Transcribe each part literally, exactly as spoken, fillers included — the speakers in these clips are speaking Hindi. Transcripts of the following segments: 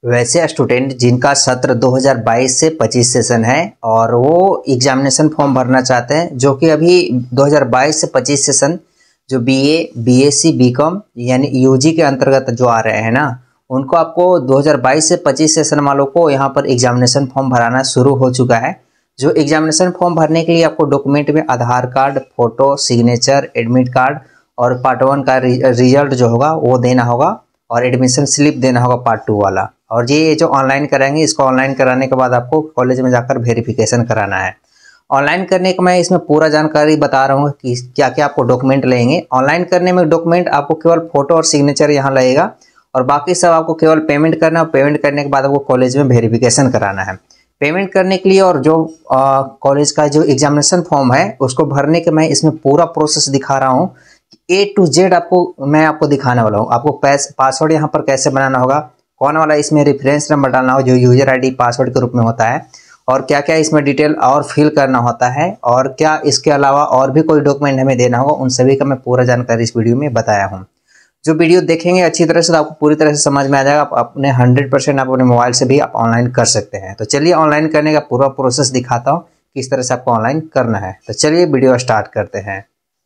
वैसे स्टूडेंट जिनका सत्र दो हज़ार बाईस से पच्चीस सेशन है और वो एग्जामिनेशन फॉर्म भरना चाहते हैं, जो कि अभी दो हज़ार बाईस से पच्चीस सेशन जो बीए, बीएससी, बीकॉम यानी यूजी के अंतर्गत जो आ रहे हैं ना, उनको आपको दो हज़ार बाईस से पच्चीस सेशन वालों को यहाँ पर एग्जामिनेशन फॉर्म भराना शुरू हो चुका है। जो एग्जामिनेशन फॉर्म भरने के लिए आपको डॉक्यूमेंट में Aadhaar card, photo, signature, admit card और पार्ट वन का रिजल्ट जो होगा वो देना होगा और एडमिशन स्लिप देना होगा पार्ट टू वाला। और ये जो ऑनलाइन कराएंगे, इसको ऑनलाइन कराने के बाद आपको कॉलेज में जाकर वेरिफिकेशन कराना है। ऑनलाइन करने का मैं इसमें पूरा जानकारी बता रहा हूँ कि क्या क्या आपको डॉक्यूमेंट लगेंगे। ऑनलाइन करने में डॉक्यूमेंट आपको केवल फोटो और सिग्नेचर यहाँ लगेगा और बाकी सब आपको केवल पेमेंट करना है। पेमेंट करने के बाद आपको कॉलेज में वेरिफिकेशन कराना है। पेमेंट करने के लिए और जो कॉलेज का जो एग्जामिनेशन फॉर्म है उसको भरने के मैं इसमें पूरा प्रोसेस दिखा रहा हूँ। ए टू जेड आपको मैं आपको दिखाने वाला हूँ। आपको पासवर्ड यहाँ पर कैसे बनाना होगा, कौन वाला इसमें रेफरेंस नंबर डालना हो जो यूजर आईडी पासवर्ड के रूप में होता है, और क्या क्या इसमें डिटेल और फिल करना होता है, और क्या इसके अलावा और भी कोई डॉक्यूमेंट हमें देना होगा, उन सभी का मैं पूरा जानकारी इस वीडियो में बताया हूँ। जो वीडियो देखेंगे अच्छी तरह से तो आपको पूरी तरह से समझ में आ जाएगा। आप अपने हंड्रेड परसेंट आप अपने मोबाइल से भी आप ऑनलाइन कर सकते हैं। तो चलिए ऑनलाइन करने का पूरा प्रोसेस दिखाता हूँ किस तरह से आपको ऑनलाइन करना है। तो चलिए वीडियो स्टार्ट करते हैं।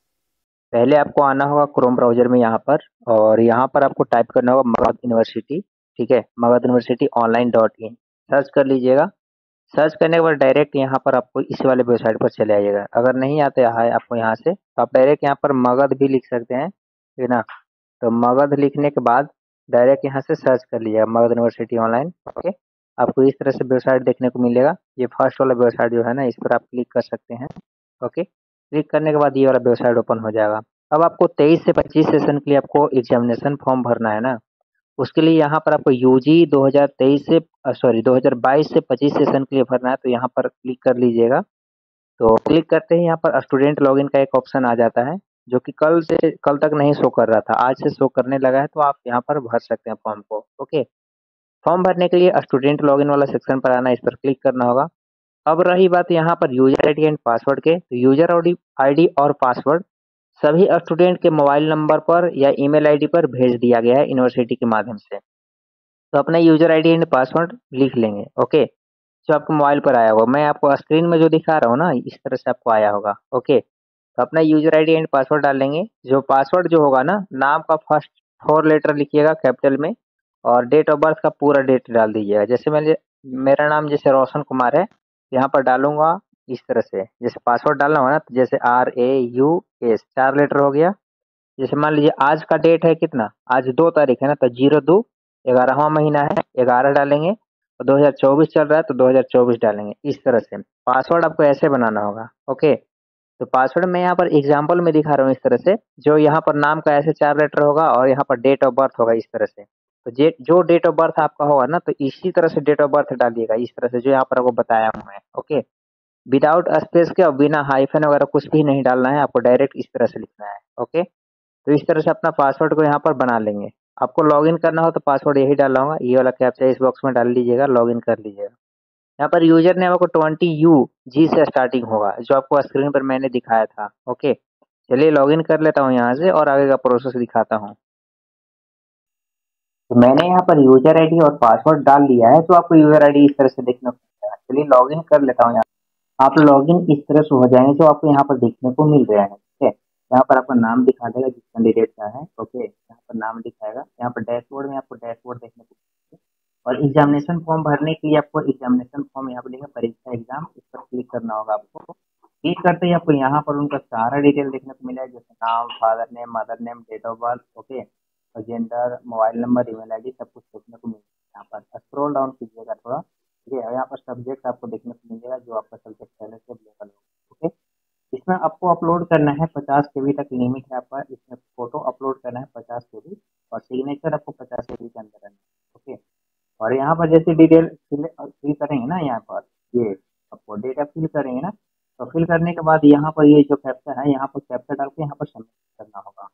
पहले आपको आना होगा क्रोम ब्राउजर में यहाँ पर, और यहाँ पर आपको टाइप करना होगा मगध यूनिवर्सिटी। ठीक है, Magadh university online dot in search कर लीजिएगा। सर्च करने के बाद डायरेक्ट यहाँ पर आपको इस वाले वेबसाइट पर चले आइएगा। अगर नहीं आते है आपको यहाँ से तो आप डायरेक्ट यहाँ पर मगध भी लिख सकते हैं, ठीक है ना। तो मगध लिखने के बाद डायरेक्ट यहाँ से सर्च कर लीजिएगा मगध यूनिवर्सिटी ऑनलाइन। ओके, आपको इस तरह से वेबसाइट देखने को मिलेगा। ये फर्स्ट वाला वेबसाइट जो है ना, इस पर आप क्लिक कर सकते हैं। ओके, क्लिक करने के बाद ये वाला वेबसाइट ओपन हो जाएगा। अब आपको तेईस से पच्चीस सेशन के लिए आपको एग्जामिनेशन फॉर्म भरना है ना, उसके लिए यहाँ पर आपको यूजी दो हज़ार तेईस से सॉरी दो हज़ार बाईस से पच्चीस सेशन के लिए भरना है। तो यहाँ पर क्लिक कर लीजिएगा। तो क्लिक करते ही यहाँ पर स्टूडेंट लॉगिन का एक ऑप्शन आ जाता है, जो कि कल से कल तक नहीं शो कर रहा था, आज से शो करने लगा है। तो आप यहाँ पर भर सकते हैं फॉर्म को। ओके, फॉर्म भरने के लिए स्टूडेंट लॉगिन वाला सेक्शन पर आना, इस पर क्लिक करना होगा। अब रही बात यहाँ पर यूजर आईडी एंड पासवर्ड के, तो यूजर आईडी और पासवर्ड सभी स्टूडेंट के मोबाइल नंबर पर या ईमेल आईडी पर भेज दिया गया है यूनिवर्सिटी के माध्यम से। तो अपना यूजर आईडी एंड पासवर्ड लिख लेंगे। ओके, जो आपके मोबाइल पर आया होगा, मैं आपको स्क्रीन में जो दिखा रहा हूँ ना, इस तरह से आपको आया होगा। ओके, तो अपना यूजर आईडी एंड पासवर्ड डाल लेंगे। जो पासवर्ड जो होगा ना, नाम का फर्स्ट फोर लेटर लिखिएगा कैपिटल में, और डेट ऑफ बर्थ का पूरा डेट डाल दीजिएगा। जैसे मैं मेरा नाम जैसे रोशन कुमार है, यहाँ पर डालूंगा इस तरह से। जैसे पासवर्ड डालना होगा ना, तो जैसे आर ए यू एस चार लेटर हो गया। जैसे मान लीजिए आज का डेट है कितना, आज दो तारीख है ना, तो जीरो दो ग्यारहवां महीना है, ग्यारह डालेंगे। और दो हज़ार चौबीस चल रहा है तो दो हज़ार चौबीस डालेंगे। इस तरह से पासवर्ड आपको ऐसे बनाना होगा। ओके, तो पासवर्ड मैं यहाँ पर एग्जांपल में दिखा रहा हूँ इस तरह से। जो यहाँ पर नाम का ऐसे चार लेटर होगा और यहाँ पर डेट ऑफ बर्थ होगा इस तरह से। तो जे जो डेट ऑफ बर्थ आपका होगा ना, तो इसी तरह से डेट ऑफ बर्थ डालिएगा इस तरह से, जो यहाँ पर आपको बताया हूँ मैं। ओके, विदाउट स्पेस के और बिना हाइफन वगैरह कुछ भी नहीं डालना है, आपको डायरेक्ट इस तरह से लिखना है। ओके, तो इस तरह से अपना पासवर्ड को यहाँ पर बना लेंगे। आपको लॉगिन करना हो तो पासवर्ड यही डालना होगा, ये वाला कैप्चा इस बॉक्स में डाल लीजिएगा, लॉगिन कर लीजिएगा। यहाँ पर यूजर नेम आपको ट्वेंटी यू जी से स्टार्टिंग होगा, जो आपको स्क्रीन पर मैंने दिखाया था। ओके, चलिए लॉगिन कर लेता हूँ यहाँ से और आगे का प्रोसेस दिखाता हूँ। तो मैंने यहाँ पर यूजर आईडी और पासवर्ड डाल लिया है, तो आपको यूजर आईडी इस तरह से देखने को मिलेगा। चलिए लॉगिन कर लेता हूँ। यहाँ आप लॉगिन इस तरह से हो जाएंगे, जो आपको यहाँ पर देखने को मिल रहा है। ठीक है, यहाँ पर आपका नाम दिखा देगा जिस कैंडिडेट का है। ओके, यहाँ पर नाम दिखाएगा। यहाँ पर डैशबोर्ड में आपको डैशबोर्ड देखने को मिलेगा। और एग्जामिनेशन फॉर्म भरने के लिए आपको एग्जामिनेशन फॉर्म यहाँ पर लिखा परीक्षा एग्जाम, इस पर क्लिक करना होगा आपको। क्लिक करते ही आपको यहाँ पर उनका सारा डिटेल देखने को मिलेगा, जैसे नाम, father name, mother name, date of birth, okay, और gender, mobile number, email ID, सब कुछ देखने को मिलेगा। यहाँ पर स्क्रॉल डाउन कीजिएगा थोड़ा। ठीक है, यहाँ पर सब्जेक्ट आपको देखने को मिलेगा, जो आपका सब्जेक्ट पहले से अवेलेबल होगा। ओके, इसमें आपको अपलोड करना है पचास के बी तक लिमिट है आपका। इसमें फोटो अपलोड करना है पचास के बी, और सिग्नेचर आपको पचास के बी के अंदर रहना है। ओके, और यहाँ पर जैसे डिटेल फिल फिल करेंगे ना, यहाँ पर ये आपको डेटा फिल करेंगे ना, तो फिल करने के बाद यहाँ पर ये जो कैप्चा है, यहाँ पर कैप्चा डाल के यहाँ पर सबमिट करना होगा।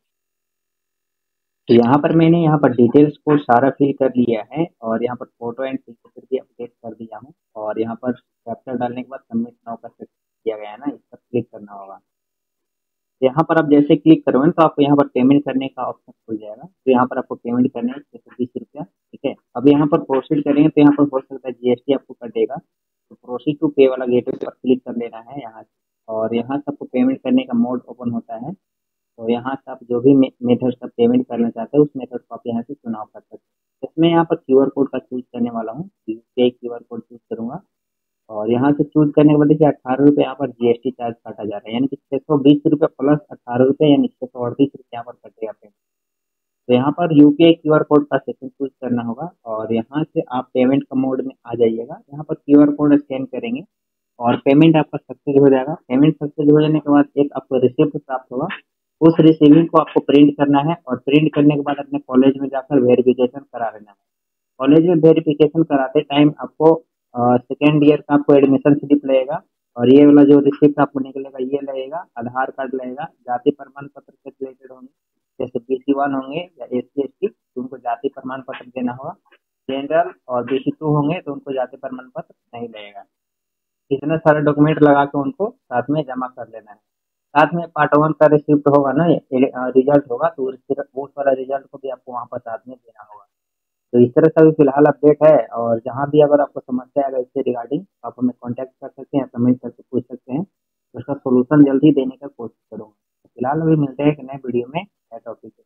तो यहाँ पर मैंने यहाँ पर डिटेल्स को सारा फिल कर लिया है, और यहाँ पर फोटो एंड सिग्नेचर भी अपडेट कर दिया हूँ। और यहाँ पर कैप्चर डालने के बाद सबमिट नाउ का सेट किया गया है ना, इस पर क्लिक करना होगा। यहाँ पर आप जैसे क्लिक करोगे तो आपको यहाँ पर पेमेंट करने का ऑप्शन खुल जाएगा। तो यहाँ पर आपको पेमेंट करना है जैसे बीस रुपया। ठीक है, अब यहाँ पर प्रोसीड करेंगे तो यहाँ पर हो सकता है जीएसटी आपको कटेगा, तो प्रोसीड टू पे वाला गेटवे पर क्लिक कर लेना है यहाँ से, और यहाँ से आपको पेमेंट करने का मोड ओपन होता है। तो यहाँ से आप जो भी मेथड से पेमेंट करना चाहते हैं उस मेथड को आप यहाँ से चुनाव कर सकते हैं। इसमें यहाँ पर क्यूआर कोड का चूज करने वाला हूँ, यूपीआई क्यूआर कोड चूज करूंगा, और यहाँ से चूज करने के बाद देखिए अठारह रुपये यहाँ पर जीएसटी चार्ज काटा जा रहा है, यानी कि छः सौ बीस रुपये प्लस अठारह रुपये यानी छः सौ अड़तीस रुपये यहाँ पर कटेगा पेमेंट। तो यहाँ पर यूपीआई क्यूआर कोड का सेक्शन चूज करना होगा, और यहाँ से आप पेमेंट का मोड में आ जाइएगा। यहाँ पर क्यूआर कोड स्कैन करेंगे और पेमेंट आपका सक्सेस हो जाएगा। पेमेंट सक्सेस हो जाने के बाद एक आपको रिसिप्ट प्राप्त होगा, उस रिसीविंग को आपको प्रिंट करना है, और प्रिंट करने के बाद अपने कॉलेज में जाकर वेरिफिकेशन करा लेना है। कॉलेज में वेरिफिकेशन कराते टाइम आपको सेकेंड ईयर का आपको एडमिशन स्लिप लगेगा, और ये वाला जो रिसिप्ट आपको निकलेगा ये लगेगा, आधार कार्ड लगेगा, जाति प्रमाण पत्र से रिलेटेड होंगे, जैसे बीसी वन होंगे या एस सी एस टी तो उनको जाति प्रमाण पत्र देना होगा, जनरल और बीसी टू होंगे तो उनको जाति प्रमाण पत्र नहीं लगेगा। इतने सारे डॉक्यूमेंट लगा के उनको साथ में जमा कर लेना है। साथ में पार्ट वन का रिसिप्ट होगा ना, रिजल्ट होगा, तो उस वाला रिजल्ट को भी आपको वहाँ पर साथ में देना होगा। तो इस तरह का भी फिलहाल अपडेट है, और जहाँ भी अगर आपको समस्या आएगा इससे रिगार्डिंग आप हमें कांटेक्ट कर सकते हैं, कमेंट करके पूछ सकते हैं, उसका सोल्यूशन जल्दी देने का कोशिश करूँगा। फिलहाल अभी मिलते हैं एक नए वीडियो में नए टॉपिक।